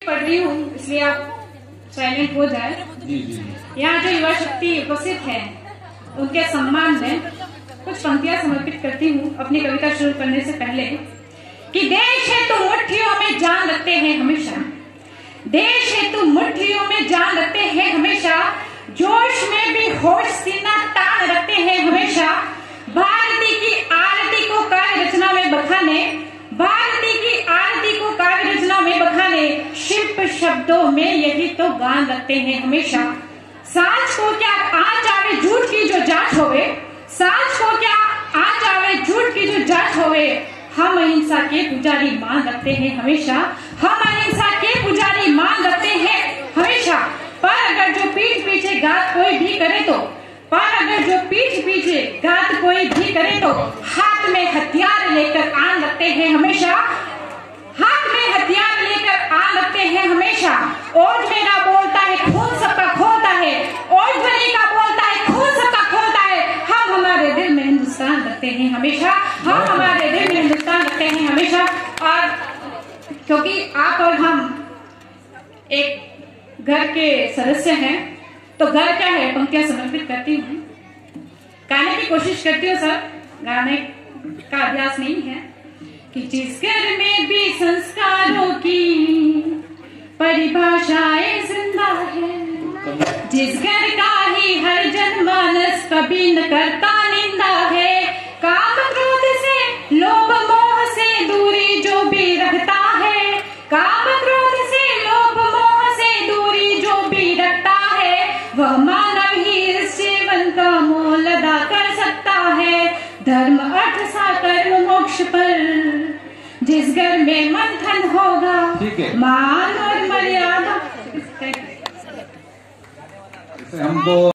पढ़ रही हूँ, इसलिए आप साइलेंट हो जाए। जी जी। यहाँ जो युवा शक्ति उपस्थित है उनके सम्मान में कुछ पंक्तियां समर्पित करती हूँ अपनी कविता शुरू करने से पहले। कि देश है तो मुट्ठियों में जान रखते हैं हमेशा, देश है तो मुट्ठियों में जान रखते हैं हमेशा, जोश में भी होश सीना तान रखते हैं हमेशा। भारती की आरती को काव्य रचना में बखाने, भारती की आरती को काव्य रचना में बखाने, शिल्प शब्दों में यही तो गान रखते हैं हमेशा। सांच को क्या आँच आवे झूठ की जो जांच होवे, सांच को क्या आँच आवे झूठ की जो जांच होवे, हम अहिंसा के पुजारी मान रखते हैं हमेशा, हम अहिंसा के पुजारी मान रखते हैं हमेशा। पर अगर जो पीठ पीछे घात कोई भी करे तो, पर अगर जो पीठ पीछे घात कोई भी करे तो, हाथ में हथियार लेकर आन रखते हैं हमेशा, हाथ में हथियार लेकर आन रखते हैं हमेशा। ओज मेरा बोलता है खून सबका खोलता है, ओज ध्वनि का बोलता है खून सबका खोलता है, हम हमारे दिल में हिंदुस्तान रखते हैं हमेशा, हम हमारे दिल में हिंदुस्तान रखते हैं हमेशा। और क्योंकि आप और हम एक घर के सदस्य हैं तो घर क्या है पंक्तियां समर्पित करती हूँ, गाने की कोशिश करती हूँ सर, गाने का अभ्यास नहीं है। कि जिस घर में भी संस्कारों की परिभाषाएं जिंदा है, जिस घर का ही हर जनमानस कभी न करता निंदा है, काम क्रोध से लोभ मोह से दूरी जो भी रखता है, काम क्रोध से लोभ मोह से दूरी जो भी रखता है, वह मानव ही इस जीवन का मोल अदा कर सकता है। धर्म अर्थ सा कर्म मोक्ष पर जिस घर में मंथन होगा, मान और मर्यादा। हमको